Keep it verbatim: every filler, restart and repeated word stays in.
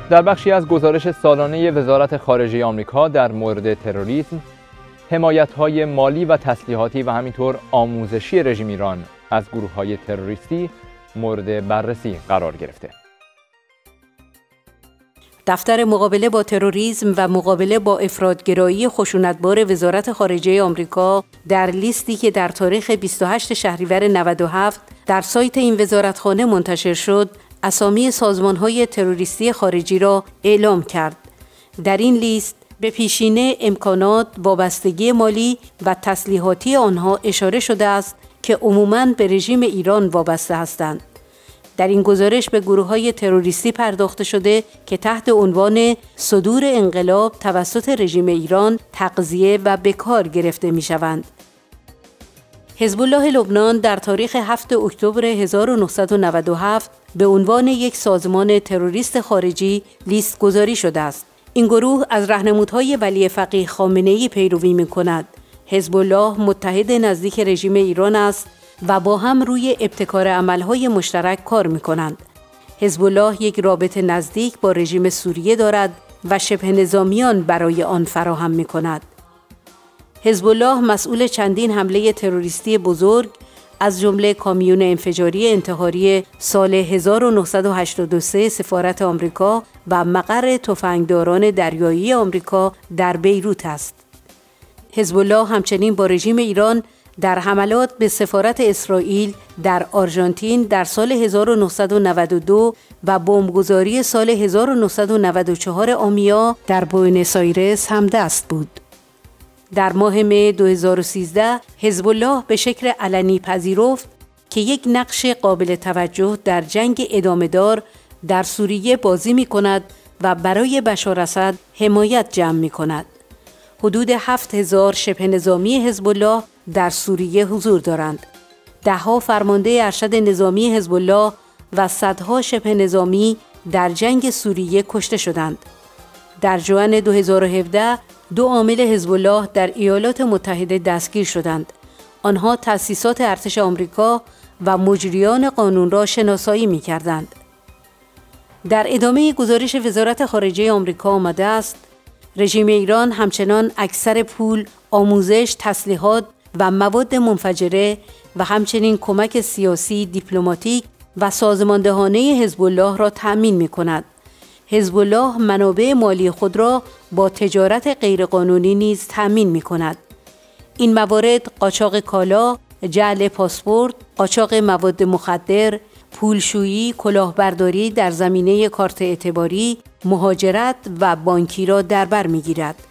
در بخشی از گزارش سالانه وزارت خارجه آمریکا در مورد تروریسم، حمایت‌های مالی و تسلیحاتی و همینطور آموزشی رژیم ایران از گروه‌های تروریستی مورد بررسی قرار گرفته. دفتر مقابله با تروریسم و مقابله با افراط‌گرایی خشونتبار وزارت خارجه آمریکا در لیستی که در تاریخ بیست و هشتم شهریور نود و هفت در سایت این وزارتخانه منتشر شد، اسامی سازمان‌های تروریستی خارجی را اعلام کرد. در این لیست به پیشینه امکانات، وابستگی مالی و تسلیحاتی آنها اشاره شده است که عموماً به رژیم ایران وابسته هستند. در این گزارش به گروه‌های تروریستی پرداخته شده که تحت عنوان صدور انقلاب توسط رژیم ایران تغذیه و به کار گرفته می‌شوند. حزب الله لبنان در تاریخ هفتم اکتبر هزار و نهصد و نود و هفت به عنوان یک سازمان تروریست خارجی لیست گذاری شده است. این گروه از راهنمودهای ولی فقیه خامنه‌ای پیروی می‌کند. حزب الله متحد نزدیک رژیم ایران است و با هم روی ابتکار عملهای مشترک کار می‌کنند. حزب الله یک رابطه نزدیک با رژیم سوریه دارد و شبه نظامیان برای آن فراهم می‌کند. حزب الله مسئول چندین حمله تروریستی بزرگ از جمله کامیون انفجاری انتحاری سال هزار و نهصد و هشتاد و سه سفارت آمریکا و مقر تفنگداران دریایی آمریکا در بیروت است. حزب الله همچنین با رژیم ایران در حملات به سفارت اسرائیل در آرژانتین در سال هزار و نهصد و نود و دو و بمبگذاری سال هزار و نهصد و نود و چهار آمیا در بوئنوس آیرس همدست بود. در ماه می دو هزار و سیزده حزب الله به شکل علنی پذیرفت که یک نقش قابل توجه در جنگ ادامه‌دار در سوریه بازی می‌کند و برای بشار اسد حمایت جمع می‌کند. حدود هفت هزار شبه نظامی حزب الله در سوریه حضور دارند. ده‌ها فرمانده ارشد نظامی حزب الله و صدها شبه نظامی در جنگ سوریه کشته شدند. در ژوئن دو هزار و هفده دو عامل حزب الله در ایالات متحده دستگیر شدند. آنها تأسیسات ارتش آمریکا و مجریان قانون را شناسایی می‌کردند. در ادامه گزارش وزارت خارجه آمریکا آمده است رژیم ایران همچنان اکثر پول، آموزش، تسلیحات و مواد منفجره و همچنین کمک سیاسی، دیپلماتیک و سازماندهانه حزب الله را تأمین می‌کند. حزب الله منابع مالی خود را با تجارت غیرقانونی نیز تأمین می‌کند. این موارد قاچاق کالا، جعل پاسپورت، قاچاق مواد مخدر، پولشویی، کلاهبرداری در زمینه کارت اعتباری، مهاجرت و بانکی را در بر می‌گیرد.